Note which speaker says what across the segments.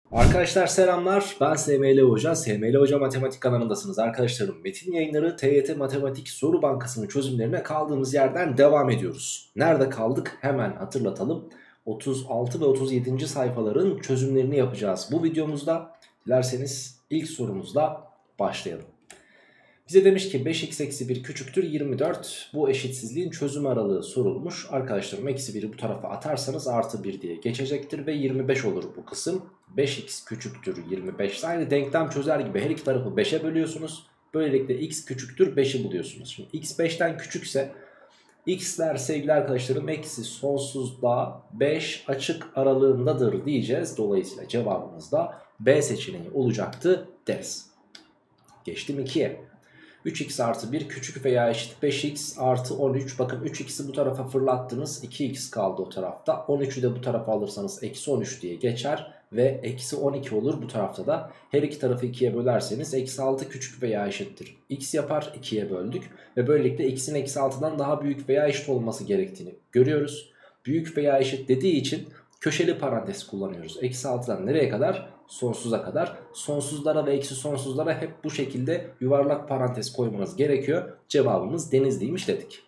Speaker 1: Arkadaşlar selamlar, ben SML Hoca. SML Hoca Matematik kanalındasınız arkadaşlarım. Metin yayınları TYT Matematik Soru Bankası'nın çözümlerine kaldığımız yerden devam ediyoruz. Nerede kaldık hemen hatırlatalım. 36 ve 37. sayfaların çözümlerini yapacağız bu videomuzda. Dilerseniz ilk sorumuzla başlayalım. Bize demiş ki 5x eksi 1 küçüktür 24. Bu eşitsizliğin çözüm aralığı sorulmuş. Arkadaşlarım eksi 1'i bu tarafa atarsanız artı 1 diye geçecektir ve 25 olur bu kısım. 5x küçüktür 25. Aynı denklem çözer gibi her iki tarafı 5'e bölüyorsunuz. Böylelikle x küçüktür 5'i buluyorsunuz. Şimdi x 5'ten küçükse x'ler sevgili arkadaşlarım eksi sonsuzda 5 açık aralığındadır diyeceğiz. Dolayısıyla cevabımız da B seçeneği olacaktı deriz. Geçtim 2'ye. 3x artı 1 küçük veya eşit 5x artı 13. Bakın 3x'i bu tarafa fırlattınız. 2x kaldı o tarafta. 13'ü de bu tarafa alırsanız eksi 13 diye geçer. Ve eksi 12 olur bu tarafta da. Her iki tarafı 2'ye bölerseniz eksi 6 küçük veya eşittir x yapar. 2'ye böldük. Ve böylelikle x'in eksi 6'dan daha büyük veya eşit olması gerektiğini görüyoruz. Büyük veya eşit dediği için köşeli parantez kullanıyoruz. Eksi 6'dan nereye kadar? Sonsuza kadar. Sonsuzlara ve eksi sonsuzlara hep bu şekilde yuvarlak parantez koymanız gerekiyor. Cevabımız Denizli'ymiş dedik.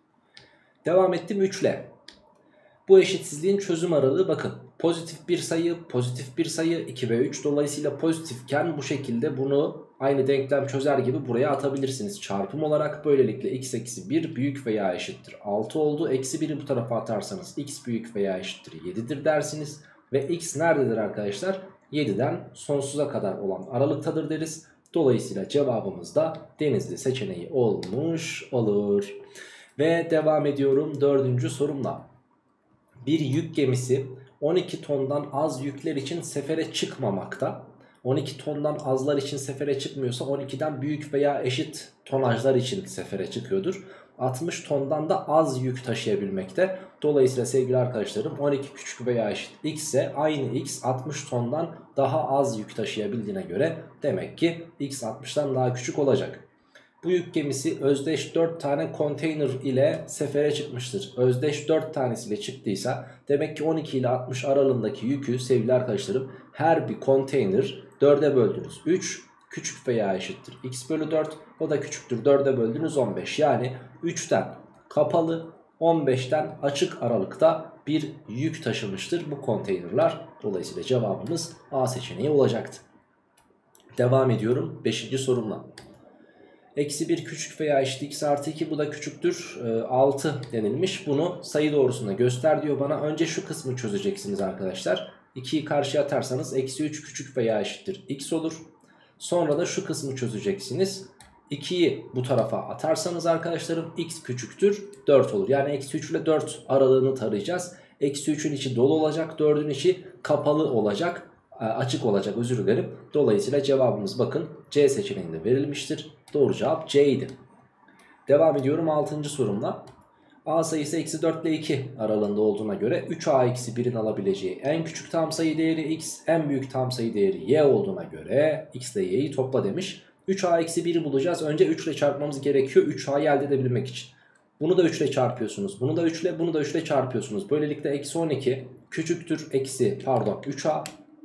Speaker 1: Devam ettim 3 ile. Bu eşitsizliğin çözüm aralığı bakın. Pozitif bir sayı, pozitif bir sayı 2 ve 3. Dolayısıyla pozitifken bu şekilde bunu aynı denklem çözer gibi buraya atabilirsiniz. Çarpım olarak böylelikle x eksi 1 büyük veya eşittir 6 oldu. Eksi 1'i bu tarafa atarsanız x büyük veya eşittir 7'dir dersiniz. Ve x nerededir arkadaşlar? 7'den sonsuza kadar olan aralıktadır deriz. Dolayısıyla cevabımız da Denizli seçeneği olmuş olur. Ve devam ediyorum 4. sorumla. Bir yük gemisi 12 tondan az yükler için sefere çıkmamakta. 12 tondan azlar için sefere çıkmıyorsa 12'den büyük veya eşit tonajlar için sefere çıkıyordur. 60 tondan da az yük taşıyabilmekte. Dolayısıyla sevgili arkadaşlarım 12 küçük veya eşit x ise aynı x 60 tondan daha az yük taşıyabildiğine göre demek ki x 60'tan daha küçük olacak. Bu yük gemisi özdeş 4 tane konteyner ile sefere çıkmıştır. Özdeş 4 tanesiyle çıktıysa demek ki 12 ile 60 aralığındaki yükü sevgili arkadaşlarım her bir konteyner 4'e böldünüz 3 küçük veya eşittir x bölü 4, o da küçüktür 4'e böldünüz 15. Yani 3'ten kapalı 15'ten açık aralıkta bir yük taşımıştır bu konteynerlar. Dolayısıyla cevabımız A seçeneği olacaktı. Devam ediyorum 5. sorumla. Eksi 1 küçük veya eşit x artı 2, bu da küçüktür 6 denilmiş. Bunu sayı doğrusunda göster diyor bana. Önce şu kısmı çözeceksiniz arkadaşlar. 2'yi karşıya atarsanız eksi 3 küçük veya eşittir x olur. Sonra da şu kısmı çözeceksiniz. 2'yi bu tarafa atarsanız arkadaşlarım x küçüktür 4 olur. Yani eksi 3 ile 4 aralığını tarayacağız. Eksi 3'ün içi dolu olacak, 4'ün içi kapalı olacak. Açık olacak, özür dilerim. Dolayısıyla cevabımız bakın C seçeneğinde verilmiştir. Doğru cevap C idi. Devam ediyorum 6. sorumla. A sayısı eksi 4 ile 2 aralığında olduğuna göre 3A eksi 1'in alabileceği en küçük tam sayı değeri x, en büyük tam sayı değeri y olduğuna göre x ile y'yi topla demiş. 3A eksi 1'i bulacağız. Önce 3 ile çarpmamız gerekiyor 3A'yı elde edebilmek için. Bunu da 3 ile çarpıyorsunuz. Bunu da 3 ile, bunu da 3 ile çarpıyorsunuz. Böylelikle eksi 12 küçüktür eksi 3A.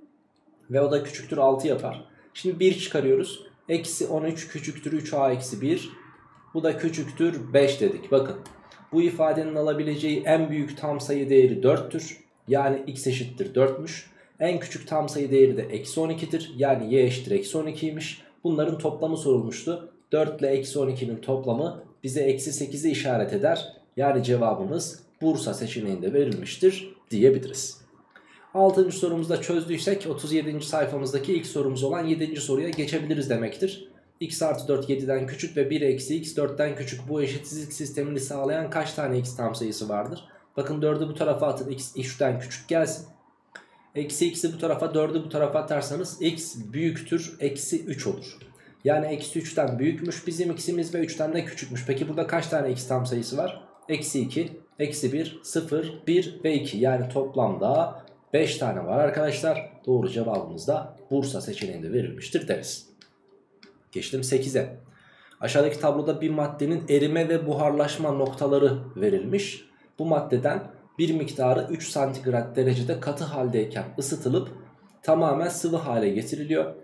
Speaker 1: Ve o da küçüktür 6 yapar. Şimdi 1 çıkarıyoruz. Eksi 13 küçüktür 3a eksi 1. Bu da küçüktür 5 dedik. Bakın bu ifadenin alabileceği en büyük tam sayı değeri 4'tür. Yani x eşittir 4'müş. En küçük tam sayı değeri de eksi 12'dir. Yani y eşittir eksi 12'ymiş. Bunların toplamı sorulmuştu. 4 ile eksi 12'nin toplamı bize eksi 8'i işaret eder. Yani cevabımız Bursa seçeneğinde verilmiştir diyebiliriz. 6. sorumuzda çözdüysek 37. sayfamızdaki ilk sorumuz olan 7. soruya geçebiliriz demektir. X artı 4 7'den küçük ve 1 eksi x 4'ten küçük, bu eşitsizlik sistemini sağlayan kaç tane x tam sayısı vardır? Bakın 4'ü bu tarafa atın, x 3'ten küçük gelsin. Eksi x'i bu tarafa, 4'ü bu tarafa atarsanız x büyüktür eksi 3 olur. Yani eksi 3'ten büyükmüş bizim x'imiz ve 3'ten de küçükmüş. Peki burada kaç tane x tam sayısı var? Eksi 2, eksi 1, 0, 1 ve 2. Yani toplamda 5 tane var arkadaşlar. Doğru cevabımız da Bursa seçeneğinde verilmiştir deriz. Geçtim 8'e. Aşağıdaki tabloda bir maddenin erime ve buharlaşma noktaları verilmiş. Bu maddeden bir miktarı 3 santigrat derecede katı haldeyken ısıtılıp tamamen sıvı hale getiriliyor.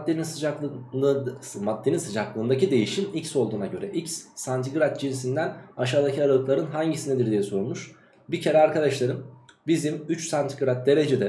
Speaker 1: Maddenin sıcaklığındaki değişim x olduğuna göre x santigrat cinsinden aşağıdaki aralıkların hangisindedir diye sorulmuş. Bir kere arkadaşlarım bizim 3 santigrat derecede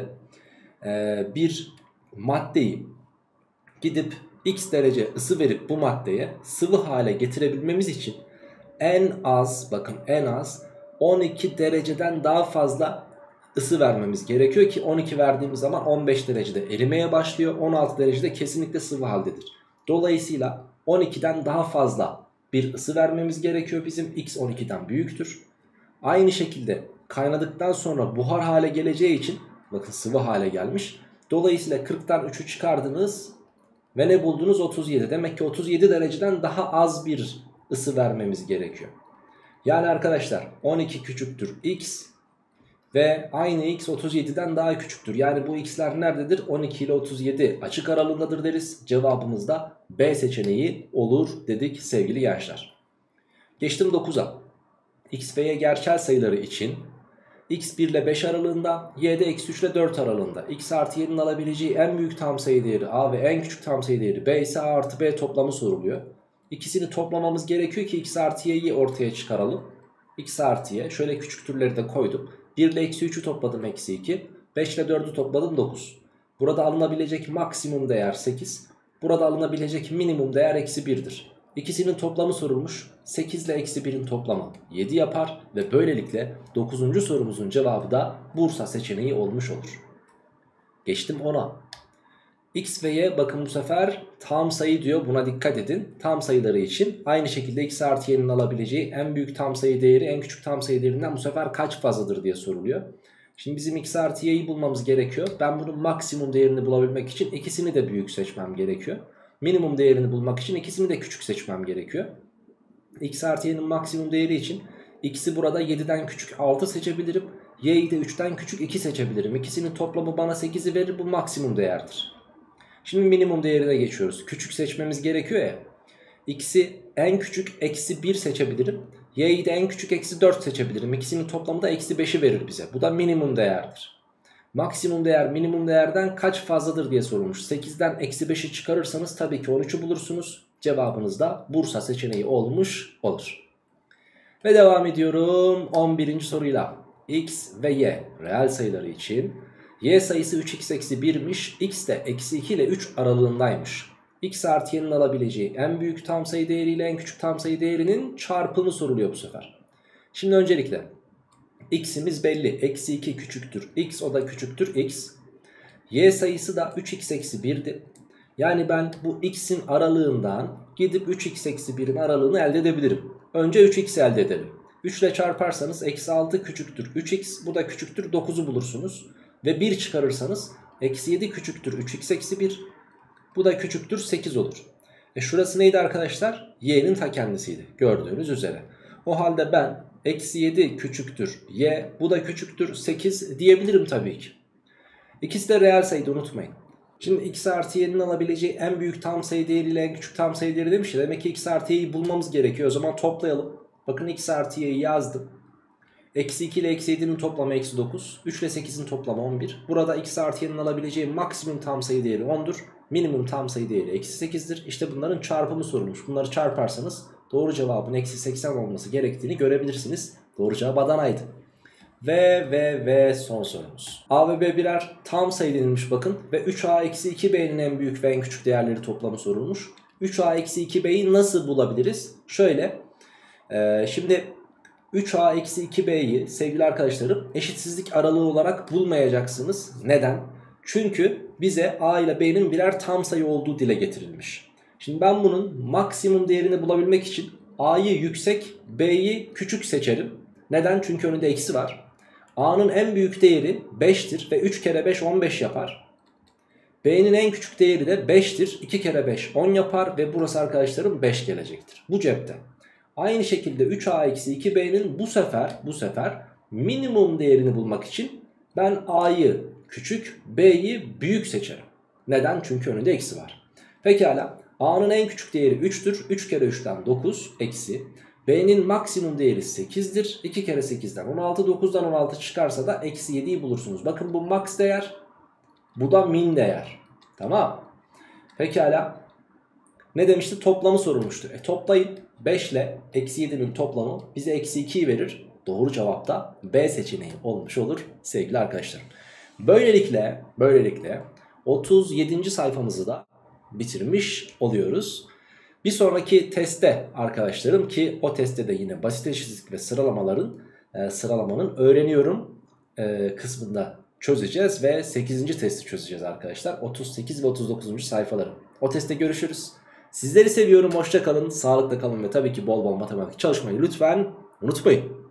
Speaker 1: bir maddeyi gidip x derece ısı verip bu maddeye sıvı hale getirebilmemiz için en az, bakın en az 12 dereceden daha fazla ısı vermemiz gerekiyor ki 12 verdiğimiz zaman 15 derecede erimeye başlıyor. 16 derecede kesinlikle sıvı haldedir. Dolayısıyla 12'den daha fazla bir ısı vermemiz gerekiyor bizim. X 12'den büyüktür. Aynı şekilde kaynadıktan sonra buhar hale geleceği için, bakın sıvı hale gelmiş. Dolayısıyla 40'tan 3'ü çıkardınız ve ne buldunuz? 37. Demek ki 37 dereceden daha az bir ısı vermemiz gerekiyor. Yani arkadaşlar 12 küçüktür x ve aynı x 37'den daha küçüktür. Yani bu x'ler nerededir? 12 ile 37 açık aralığındadır deriz. Cevabımız da B seçeneği olur dedik sevgili gençler. Geçtim 9'a. X ve y gerçel sayıları için x 1 ile 5 aralığında, y de eksi 3 ile 4 aralığında. X artı y'nin alabileceği en büyük tam sayı değeri a ve en küçük tam sayı değeri b ise a artı b toplamı soruluyor. İkisini toplamamız gerekiyor ki x artı y'yi ortaya çıkaralım. X artı y, şöyle küçük türleri de koydum. 1 ile eksi 3'ü topladım eksi 2. 5 ile 4'ü topladım 9. Burada alınabilecek maksimum değer 8. Burada alınabilecek minimum değer eksi 1'dir. İkisinin toplamı sorulmuş. 8 ile eksi 1'in toplamı 7 yapar. Ve böylelikle 9. sorumuzun cevabı da Bursa seçeneği olmuş olur. Geçtim 10'a. X ve y, bakın bu sefer tam sayı diyor, buna dikkat edin. Tam sayıları için aynı şekilde x artı y'nin alabileceği en büyük tam sayı değeri en küçük tam sayı değerinden bu sefer kaç fazladır diye soruluyor. Şimdi bizim x artı y'yi bulmamız gerekiyor. Ben bunun maksimum değerini bulabilmek için ikisini de büyük seçmem gerekiyor. Minimum değerini bulmak için ikisini de küçük seçmem gerekiyor. X artı y'nin maksimum değeri için x'i burada 7'den küçük 6 seçebilirim. Y'yi de 3'ten küçük 2 seçebilirim. İkisinin toplamı bana 8'i verir, bu maksimum değerdir. Şimdi minimum değerine geçiyoruz. Küçük seçmemiz gerekiyor ya. X'i en küçük eksi 1 seçebilirim. Y'yi de en küçük eksi 4 seçebilirim. İkisinin toplamı da eksi 5'i verir bize. Bu da minimum değerdir. Maksimum değer minimum değerden kaç fazladır diye sorulmuş. 8'den eksi 5'i çıkarırsanız tabii ki 13'ü bulursunuz. Cevabınız da Bursa seçeneği olmuş olur. Ve devam ediyorum 11. soruyla. X ve y reel sayıları için y sayısı 3x eksi 1'miş. X de eksi 2 ile 3 aralığındaymış. X artı y'nin alabileceği en büyük tam sayı değeriyle en küçük tam sayı değerinin çarpımı soruluyor bu sefer. Şimdi öncelikle x'imiz belli. Eksi 2 küçüktür x, o da küçüktür x. Y sayısı da 3x eksi 1'di. Yani ben bu x'in aralığından gidip 3x eksi 1'in aralığını elde edebilirim. Önce 3x elde edelim. 3 ile çarparsanız eksi 6 küçüktür 3x, bu da küçüktür 9'u bulursunuz. Ve 1 çıkarırsanız eksi 7 küçüktür 3x eksi 1, bu da küçüktür 8 olur. Şurası neydi arkadaşlar? Y'nin ta kendisiydi gördüğünüz üzere. O halde ben eksi 7 küçüktür y, bu da küçüktür 8 diyebilirim tabii ki. İkisi de reel sayıydı, unutmayın. Şimdi x artı y'nin alabileceği en büyük tam sayı değeriyle en küçük tam sayı değeri demiş ya. Demek ki x artı y'yi bulmamız gerekiyor. O zaman toplayalım. Bakın x artı y'yi yazdım. Eksi 2 ile eksi 7'nin toplamı eksi 9. 3 ile 8'in toplamı 11. Burada x artı y'nin alabileceği maksimum tam sayı değeri 10'dur. Minimum tam sayı değeri eksi 8'dir. İşte bunların çarpımı sorulmuş. Bunları çarparsanız doğru cevabın eksi 80 olması gerektiğini görebilirsiniz. Doğru cevap Adana'ydı. Ve son sorumuz. A ve B birer tam sayı denilmiş bakın. Ve 3A eksi 2B'nin en büyük ve en küçük değerleri toplamı sorulmuş. 3A eksi 2B'yi nasıl bulabiliriz? Şöyle. Şimdi 3A eksi 2B'yi sevgili arkadaşlarım eşitsizlik aralığı olarak bulmayacaksınız. Neden? Çünkü bize A ile B'nin birer tam sayı olduğu dile getirilmiş. Şimdi ben bunun maksimum değerini bulabilmek için A'yı yüksek, B'yi küçük seçerim. Neden? Çünkü önünde eksi var. A'nın en büyük değeri 5'tir ve 3 kere 5 15 yapar. B'nin en küçük değeri de 5'tir. 2 kere 5 10 yapar ve burası arkadaşlarım 5 gelecektir. Bu cepte. Aynı şekilde 3A eksi 2B'nin bu sefer minimum değerini bulmak için ben A'yı küçük, B'yi büyük seçerim. Neden? Çünkü önünde eksi var. Pekala. A'nın en küçük değeri 3'tür. 3 kere 3'ten 9 eksi. B'nin maksimum değeri 8'dir. 2 kere 8'den 16. 9'dan 16 çıkarsa da eksi 7'yi bulursunuz. Bakın bu max değer. Bu da min değer. Tamam. Pekala. Ne demişti? Toplamı sorulmuştu. Toplayın. 5 ile eksi 7'nin toplamı bize eksi 2'yi verir. Doğru cevap da B seçeneği olmuş olur sevgili arkadaşlarım. Böylelikle 37. sayfamızı da bitirmiş oluyoruz. Bir sonraki testte arkadaşlarım, ki o testte de yine basit eşitlik ve sıralamanın öğreniyorum kısmında çözeceğiz ve 8. testi çözeceğiz arkadaşlar. 38 ve 39. sayfaları. O testte görüşürüz. Sizleri seviyorum. Hoşça kalın, sağlıkla kalın ve tabii ki bol bol matematik çalışmayı lütfen unutmayın.